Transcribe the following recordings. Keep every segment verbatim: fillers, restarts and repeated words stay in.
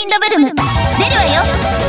ィンドブルム出るわよ。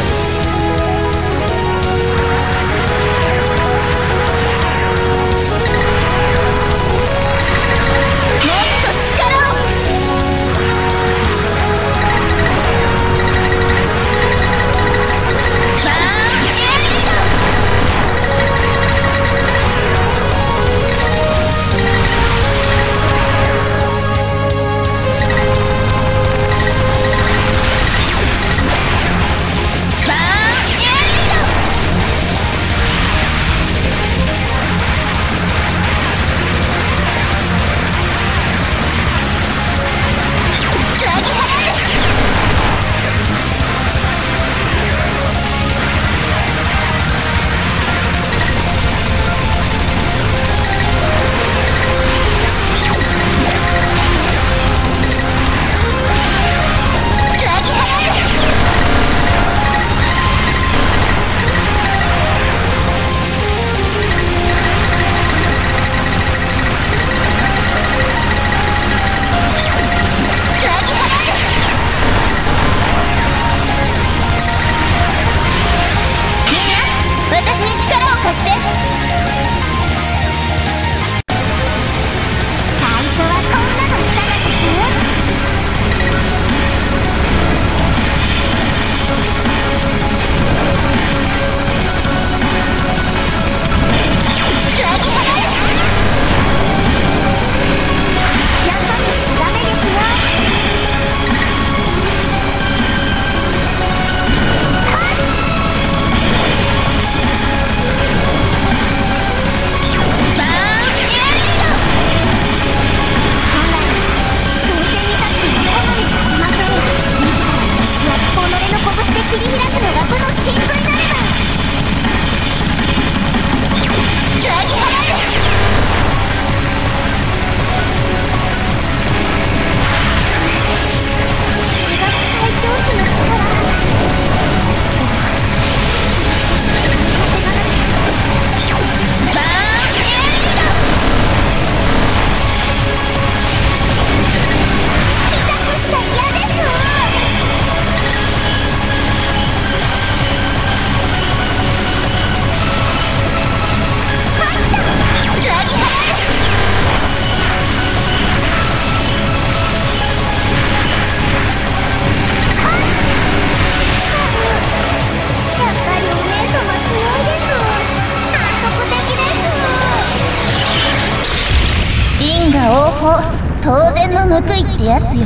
当然の報いってやつよ。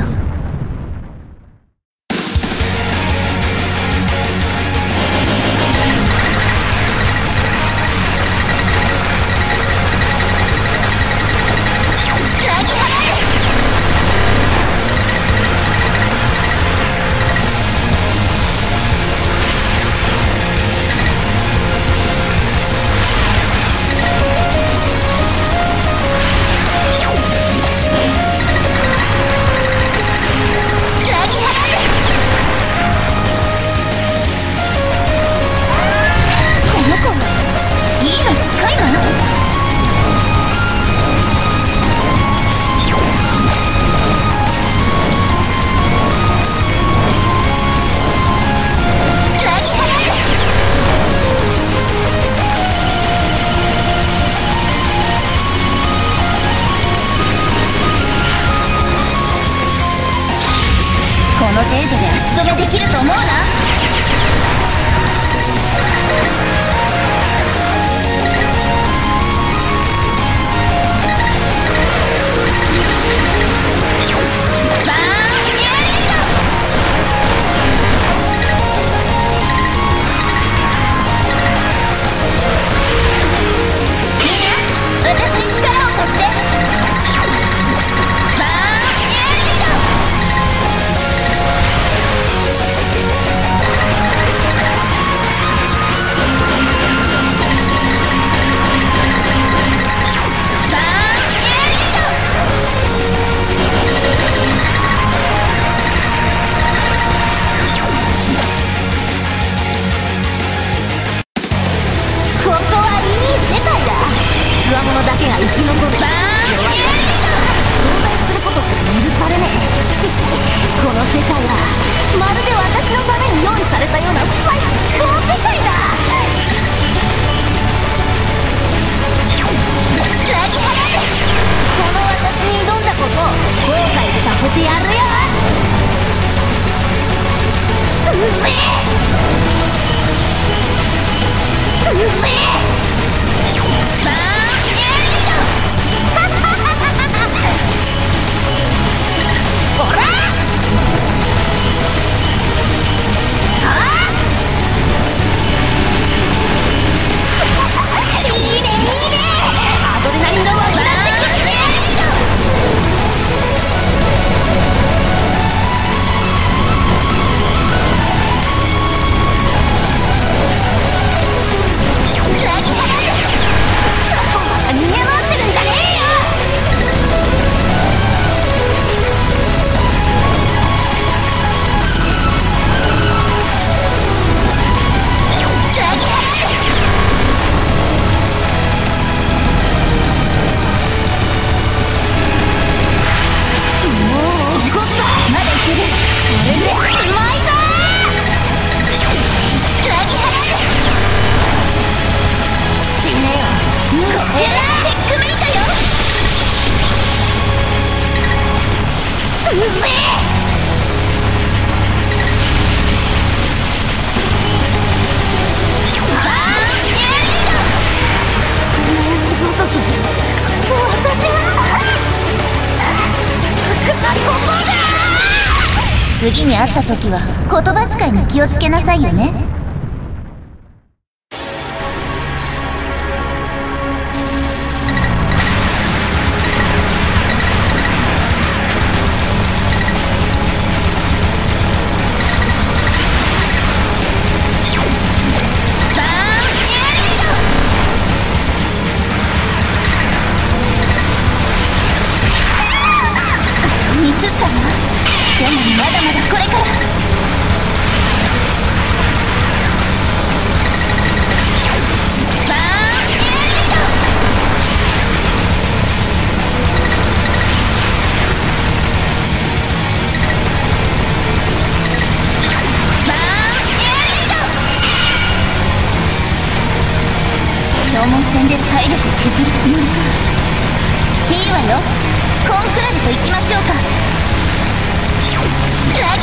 この程度で足止めできると思うな。世界はまるで私のために用意されたような最高世界だ。ラギハラでこの私に挑んだことを後悔させてやるよ。うぜえうぜえバーンエリードおらあいいねいいね、アドレナリンが湧き出してくるね。逃げ回ってるんじゃねえよ。次に会った時は言葉遣いに気をつけなさいよね。ミスったな。でもまだまだこれから。バーンエリードバーンエリード消耗戦で体力削るつもりか。いいわよ、コンクラベと行きましょうか。ラギハ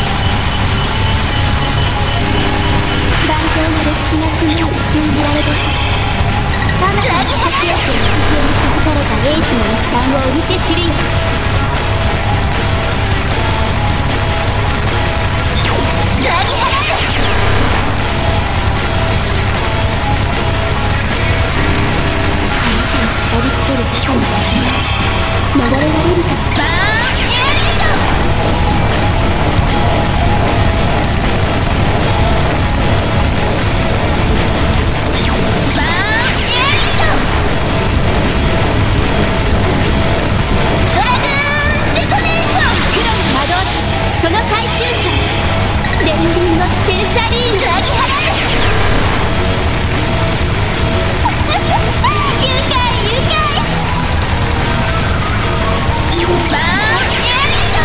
信じられる天使の一端をお見せするよ。ラギハラあなたを縛り付ける手の先流れられるか。バーンエリーその回収者レンリンのセンサリーヌラギハラ愉快愉快バーンエリー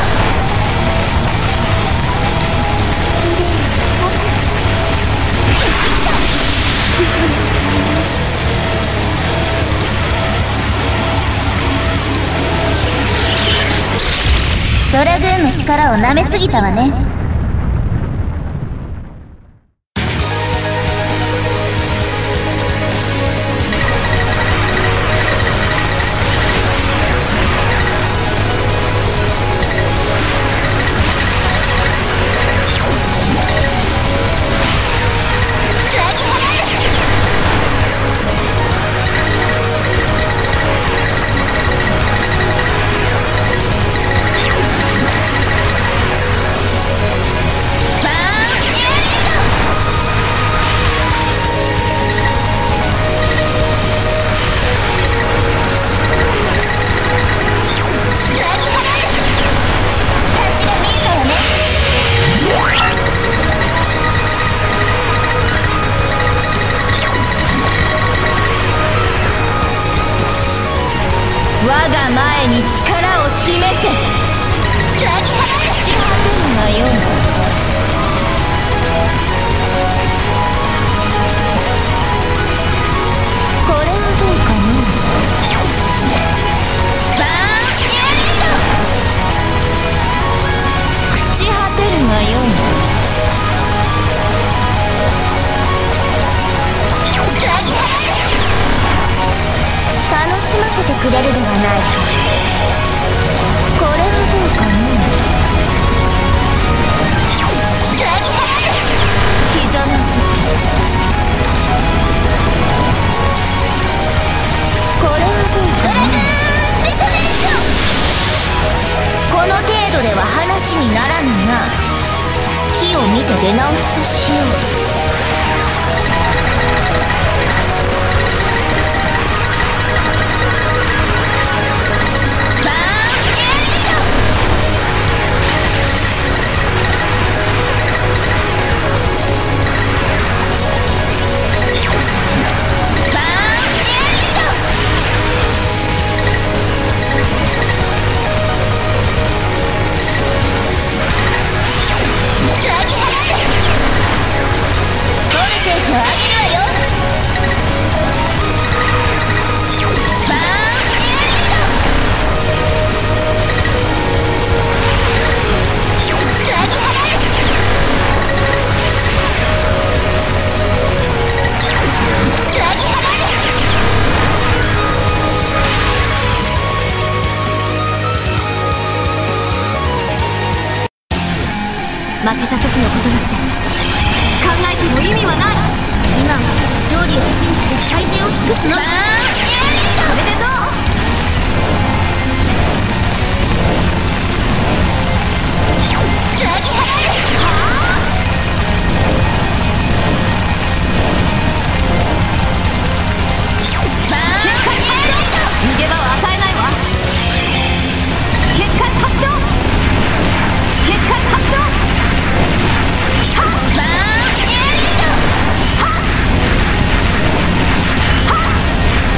ドラグーンの力を舐めすぎたわね。我が前に力を示せ。ラギハラ口が出るがよい。これはどうかな。バーンエリー口果てるがよい。ラギハラ楽しませてくれるではないか。これはどうかな。ひざまずこれはどうかな。この程度では話にならぬが、木を見て出直すとしよう。負けた時のことなんて考えても意味はない。今は勝利を信じて最善を尽くすの。バーンおめでとう。ラギハラはぁバーン逃げ場を与えないわ。結界発動結界発動バーンエリードはっはっ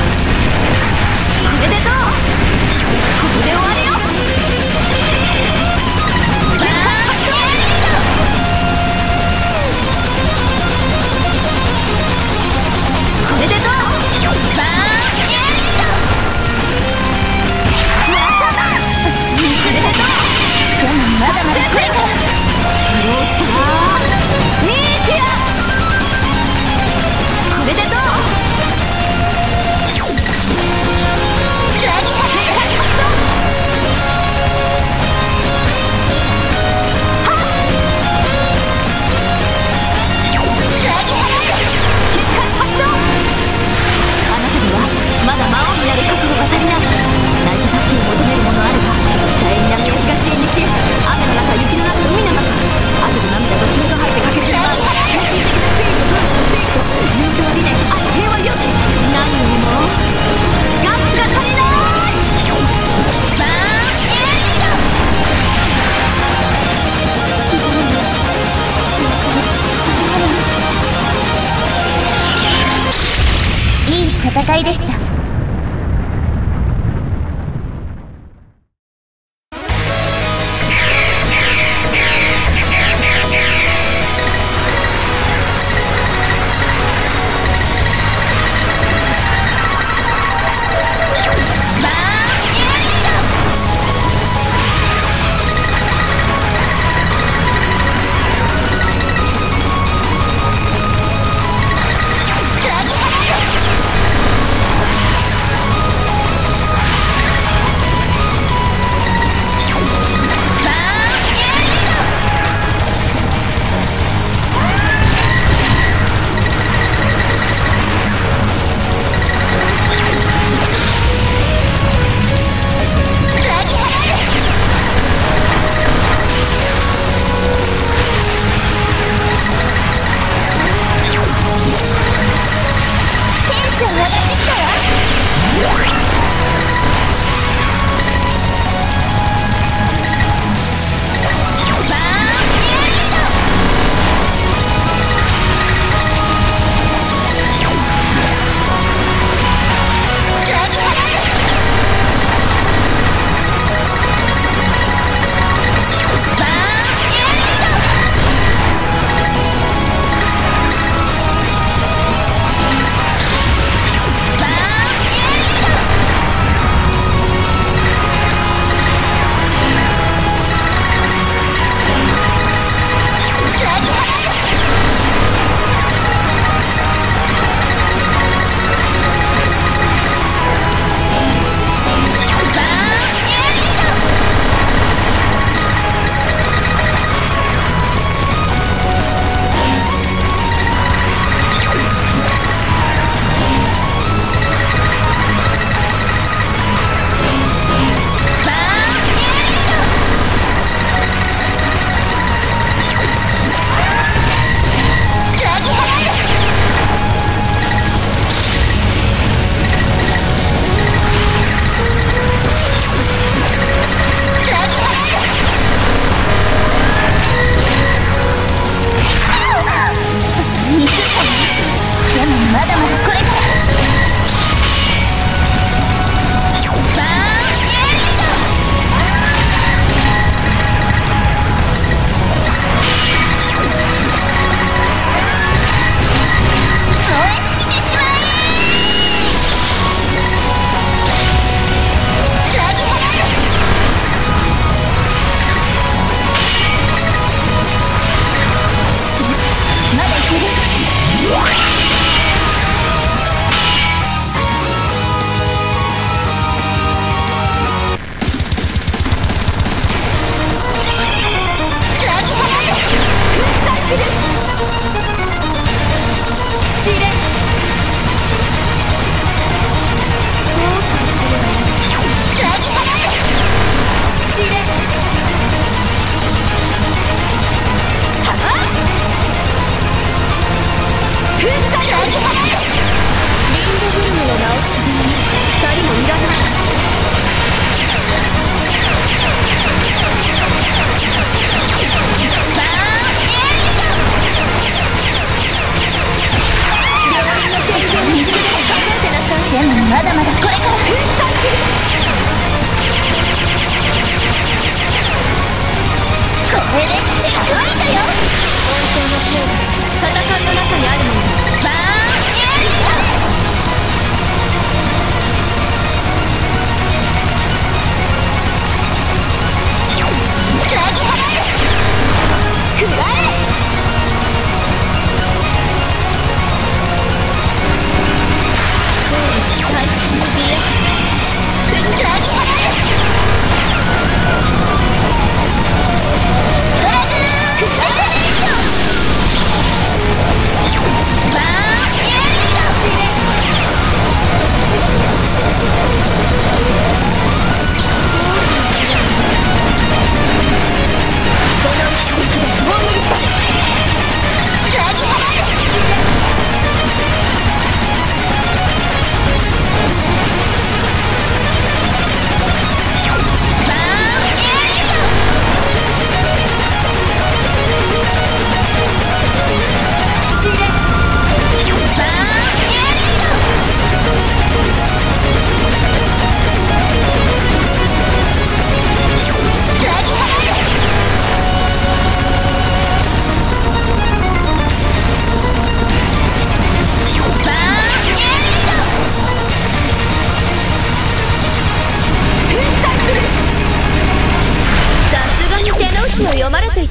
戦いでした。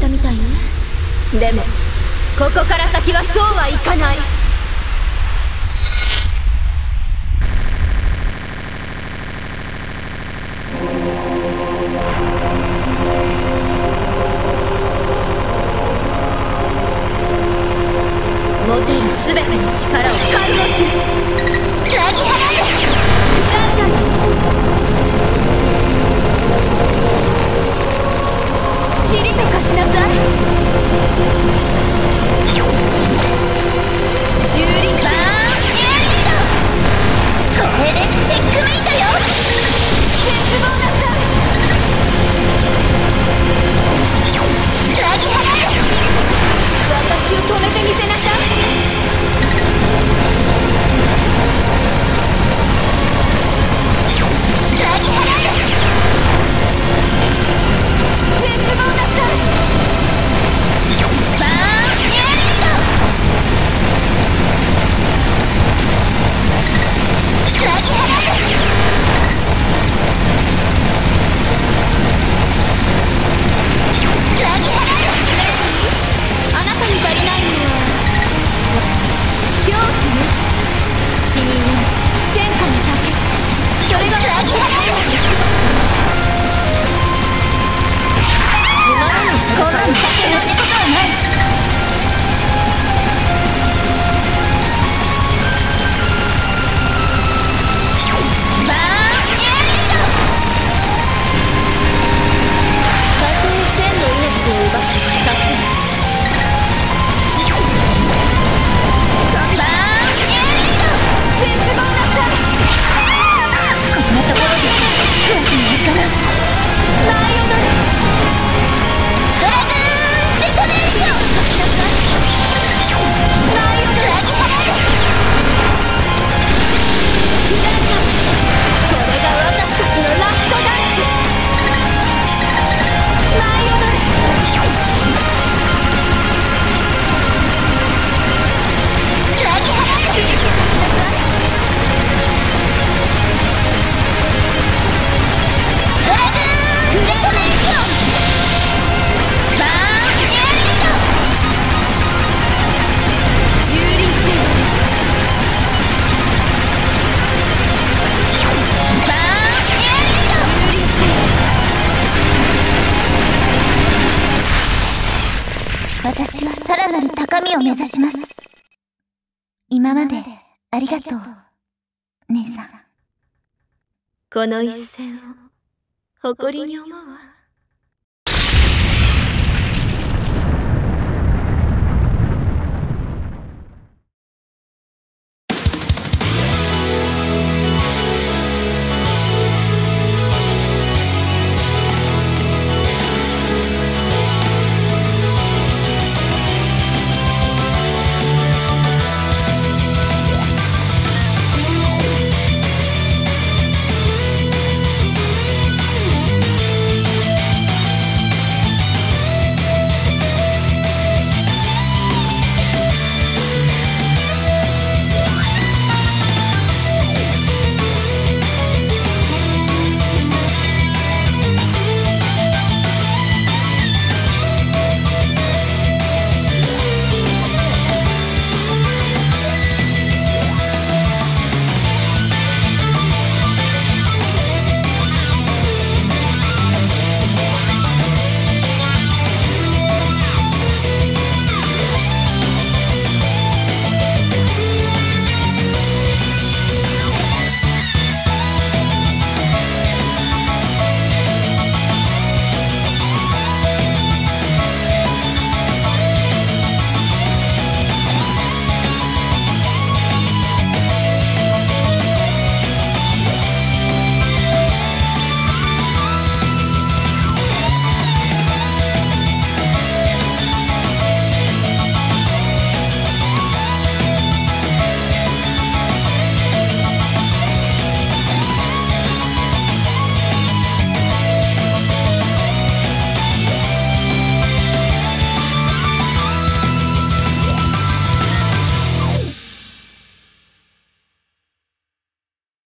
たみたいね。でもここから先はそうはいかない。持てる全ての力を解放する。何払えチリと貸しなさい。チューリンバーンエリード。これでチェックメイトよ。絶望なさい。何払え私を止めてみせなさい。何払え絶望なさい。バーンエリード。何払え何払えあなたに足りないのは狂気ね。死人は天下の盾。それが何払えこんなのさせるってことはない。バーンエリード。たとえ千の命を奪って使ってバーンエリード。絶望なさい。こんなところでつくわけにはいかない。舞い踊れドラグーンデトネーション。舞い踊れ何払え皆さん、これが私たちのラストダンス。舞い踊れ何払えチリと貸しなさい。ドラグーンデトネーション。バーンエリード。蹂躙せよ。バーンエリード。蹂躙せよ。私はさらなる高みを目指します。今までありがとう、姉さん。この一戦を誇りに思うわ。